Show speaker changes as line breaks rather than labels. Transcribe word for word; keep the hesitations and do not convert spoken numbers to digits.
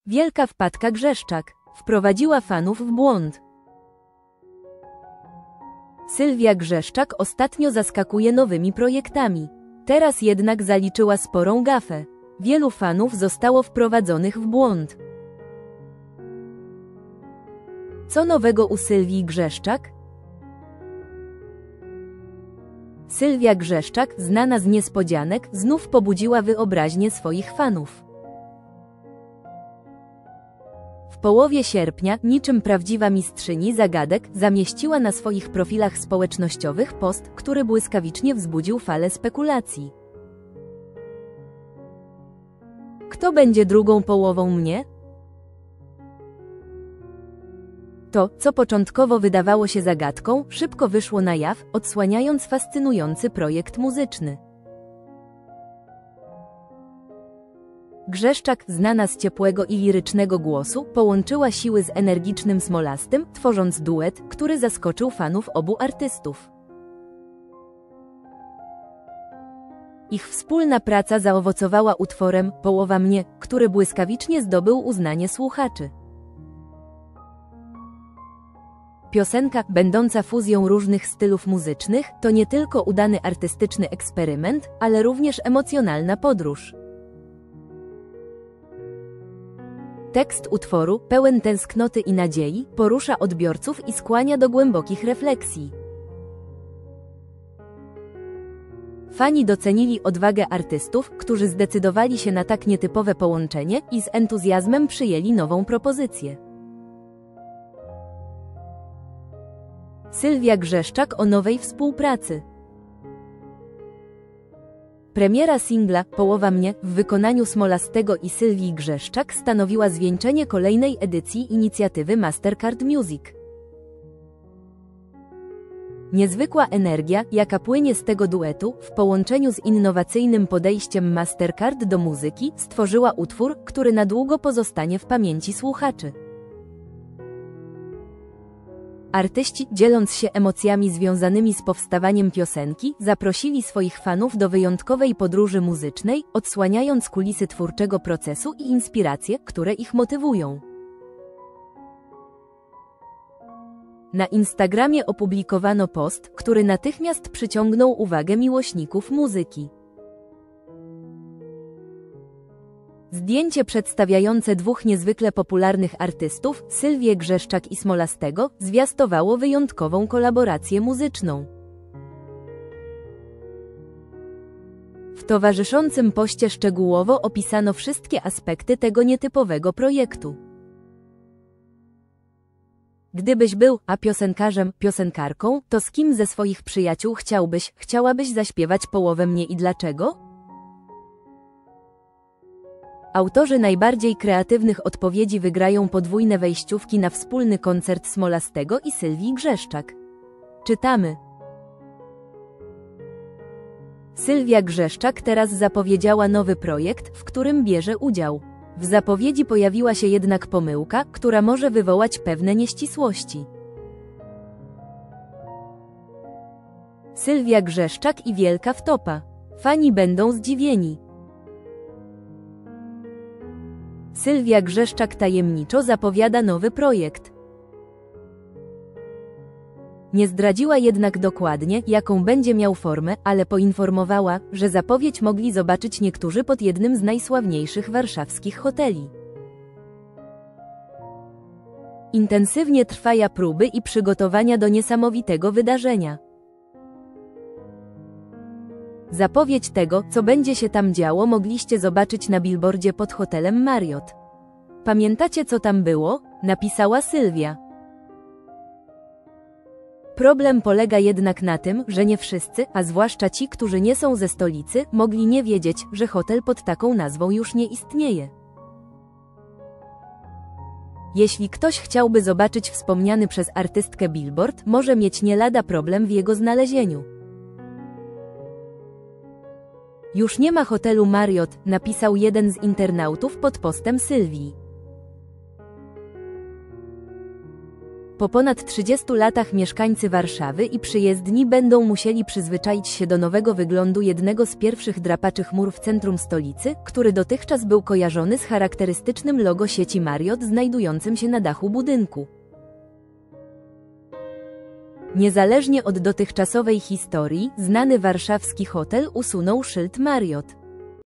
Wielka wpadka Grzeszczak wprowadziła fanów w błąd. Sylwia Grzeszczak ostatnio zaskakuje nowymi projektami. Teraz jednak zaliczyła sporą gafę. Wielu fanów zostało wprowadzonych w błąd. Co nowego u Sylwii Grzeszczak? Sylwia Grzeszczak, znana z niespodzianek, znów pobudziła wyobraźnię swoich fanów. W połowie sierpnia, niczym prawdziwa mistrzyni zagadek, zamieściła na swoich profilach społecznościowych post, który błyskawicznie wzbudził falę spekulacji. Kto będzie drugą połową mnie? To, co początkowo wydawało się zagadką, szybko wyszło na jaw, odsłaniając fascynujący projekt muzyczny. Grzeszczak, znana z ciepłego i lirycznego głosu, połączyła siły z energicznym Smolastym, tworząc duet, który zaskoczył fanów obu artystów. Ich wspólna praca zaowocowała utworem „Połowa mnie”, który błyskawicznie zdobył uznanie słuchaczy. Piosenka, będąca fuzją różnych stylów muzycznych, to nie tylko udany artystyczny eksperyment, ale również emocjonalna podróż. Tekst utworu, pełen tęsknoty i nadziei, porusza odbiorców i skłania do głębokich refleksji. Fani docenili odwagę artystów, którzy zdecydowali się na tak nietypowe połączenie i z entuzjazmem przyjęli nową propozycję. Sylwia Grzeszczak o nowej współpracy. Premiera singla „Połowa mnie” w wykonaniu Smolastego i Sylwii Grzeszczak stanowiła zwieńczenie kolejnej edycji inicjatywy Mastercard Music. Niezwykła energia, jaka płynie z tego duetu, w połączeniu z innowacyjnym podejściem Mastercard do muzyki, stworzyła utwór, który na długo pozostanie w pamięci słuchaczy. Artyści, dzieląc się emocjami związanymi z powstawaniem piosenki, zaprosili swoich fanów do wyjątkowej podróży muzycznej, odsłaniając kulisy twórczego procesu i inspiracje, które ich motywują. Na Instagramie opublikowano post, który natychmiast przyciągnął uwagę miłośników muzyki. Zdjęcie przedstawiające dwóch niezwykle popularnych artystów, Sylwię Grzeszczak i Smolastego, zwiastowało wyjątkową kolaborację muzyczną. W towarzyszącym poście szczegółowo opisano wszystkie aspekty tego nietypowego projektu. Gdybyś był, a piosenkarzem, piosenkarką, to z kim ze swoich przyjaciół chciałbyś, chciałabyś zaśpiewać połowę mnie i dlaczego? Autorzy najbardziej kreatywnych odpowiedzi wygrają podwójne wejściówki na wspólny koncert Smolastego i Sylwii Grzeszczak. Czytamy. Sylwia Grzeszczak teraz zapowiedziała nowy projekt, w którym bierze udział. W zapowiedzi pojawiła się jednak pomyłka, która może wywołać pewne nieścisłości. Sylwia Grzeszczak i wielka wtopa. Fani będą zdziwieni. Sylwia Grzeszczak tajemniczo zapowiada nowy projekt. Nie zdradziła jednak dokładnie, jaką będzie miał formę, ale poinformowała, że zapowiedź mogli zobaczyć niektórzy pod jednym z najsławniejszych warszawskich hoteli. Intensywnie trwają próby i przygotowania do niesamowitego wydarzenia. Zapowiedź tego, co będzie się tam działo, mogliście zobaczyć na billboardzie pod hotelem Marriott. Pamiętacie, co tam było? Napisała Sylwia. Problem polega jednak na tym, że nie wszyscy, a zwłaszcza ci, którzy nie są ze stolicy, mogli nie wiedzieć, że hotel pod taką nazwą już nie istnieje. Jeśli ktoś chciałby zobaczyć wspomniany przez artystkę billboard, może mieć nie lada problem w jego znalezieniu. Już nie ma hotelu Marriott, napisał jeden z internautów pod postem Sylwii. Po ponad trzydziestu latach mieszkańcy Warszawy i przyjezdni będą musieli przyzwyczaić się do nowego wyglądu jednego z pierwszych drapaczych mur w centrum stolicy, który dotychczas był kojarzony z charakterystycznym logo sieci Marriott znajdującym się na dachu budynku. Niezależnie od dotychczasowej historii, znany warszawski hotel usunął szyld Marriott.